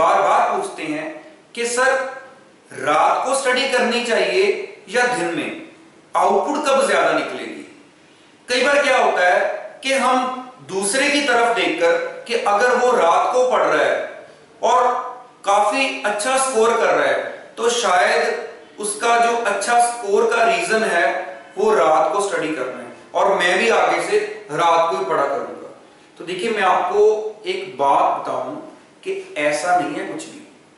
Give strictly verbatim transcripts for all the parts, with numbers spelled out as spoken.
बार बार पूछते हैं कि सर रात को स्टडी करनी चाहिए या दिन में, आउटपुट कब ज्यादा निकलेगी। कई बार क्या होता है कि हम दूसरे की तरफ देखकर कि अगर वो रात को पढ़ रहा है और काफी अच्छा स्कोर कर रहा है तो शायद उसका जो अच्छा स्कोर का रीजन है वो रात को स्टडी करना है और मैं भी आगे से रात को ही पढ़ा करूंगा। तो देखिए मैं आपको एक बात बताऊं कि ऐसा नहीं है कुछ भी।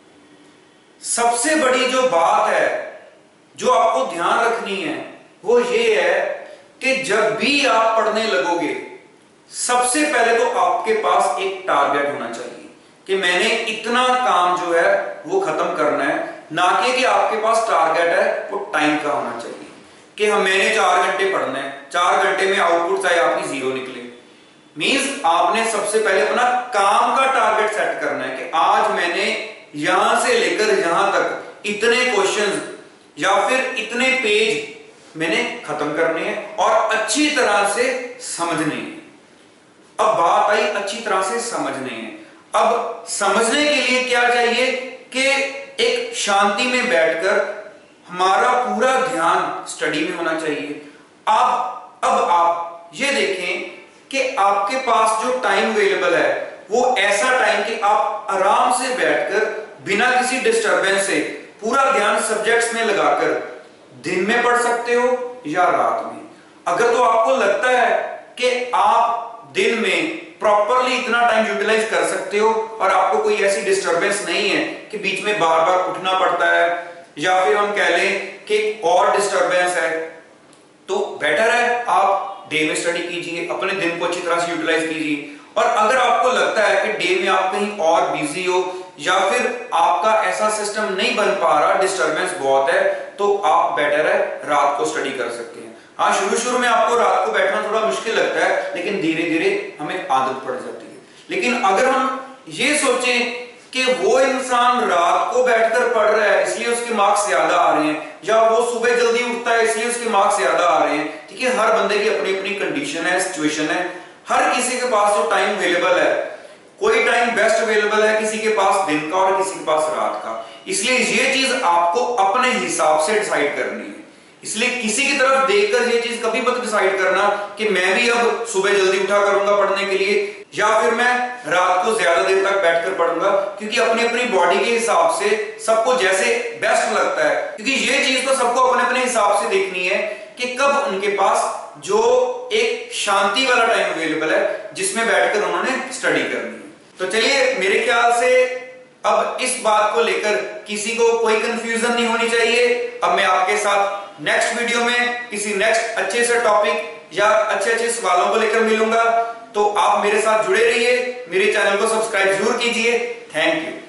सबसे बड़ी जो बात है जो आपको ध्यान रखनी है वो ये है कि जब भी आप पढ़ने लगोगे सबसे पहले तो आपके पास एक टारगेट होना चाहिए कि मैंने इतना काम जो है वो खत्म करना है, ना कि कि आपके पास टारगेट है वो टाइम का होना चाहिए कि हम मैंने चार घंटे पढ़ना है, चार घंटे में आउटपुट चाहे आपकी जीरो निकले। मींस आपने सबसे पहले अपना काम का टारगेट सेट करना है कि आज मैंने यहां से लेकर यहां तक इतने क्वेश्चंस या फिर इतने पेज मैंने खत्म करने हैं और अच्छी तरह से समझने हैं। अब बात आई अच्छी तरह से समझने हैं। अब समझने के लिए क्या चाहिए कि एक शांति में बैठकर हमारा पूरा ध्यान स्टडी में होना चाहिए। अब अब आप ये देखें कि आपके पास जो टाइम अवेलेबल है वो ऐसा टाइम कि आप आराम से बैठकर बिना किसी डिस्टरबेंस से पूरा ध्यान सब्जेक्ट्स में लगाकर दिन में पढ़ सकते हो या रात में। अगर तो आपको लगता है कि आप दिन में प्रॉपरली इतना टाइम यूटिलाइज कर सकते हो और आपको कोई ऐसी डिस्टरबेंस नहीं है कि बीच में बार बार उठना पड़ता है या फिर हम कह लें कि और डिस्टरबेंस है, तो बेटर है आप डे में स्टडी कीजिए, अपने दिन को अच्छी तरह से यूटिलाइज कीजिए। और अगर आपको लगता है कि डे में आप कहीं और बिजी हो या फिर आपका ऐसा सिस्टम नहीं बन पा रहा, डिस्टरबेंस बहुत है, तो आप बेटर है रात को स्टडी कर सकते हैं। हाँ, शुरू शुरू में आपको रात को बैठना थोड़ा मुश्किल लगता है लेकिन धीरे धीरे हमें आदत पड़ जाती है। लेकिन अगर हम ये सोचें कि वो इंसान रात को बैठकर पढ़ रहा है इसलिए उसके मार्क्स ज्यादा आ रहे हैं या वो सुबह जल्दी उठता है इसलिए उसके मार्क्स ज्यादा आ रहे हैं, ठीक है, हर बंदे की अपनी अपनी कंडीशन है, सिचुएशन है, हर किसी के पास जो टाइम अवेलेबल है, कोई टाइम बेस्ट अवेलेबल है किसी के पास दिन का और किसी के पास रात का। इसलिए ये चीज आपको अपने हिसाब से डिसाइड करनी है। इसलिए किसी की तरफ देखकर ये चीज कभी मत डिसाइड करना कि मैं भी अब सुबह जल्दी उठा करूंगा पढ़ने के लिए या फिर मैं रात को ज्यादा देर तक बैठकर पढ़ूंगा, क्योंकि अपनी अपनी बॉडी के हिसाब से सबको जैसे बेस्ट लगता है, क्योंकि ये चीज तो सबको अपने अपने हिसाब से देखनी है कि कब उनके पास जो एक शांति वाला टाइम अवेलेबल है जिसमें बैठकर उन्होंने स्टडी करनी है। तो चलिए, मेरे ख्याल से अब इस बात को लेकर किसी को कोई कंफ्यूजन नहीं होनी चाहिए। अब मैं आपके साथ नेक्स्ट वीडियो में किसी नेक्स्ट अच्छे से टॉपिक या अच्छे अच्छे सवालों को लेकर मिलूंगा, तो आप मेरे साथ जुड़े रहिए, मेरे चैनल को सब्सक्राइब जरूर कीजिए। Thank you.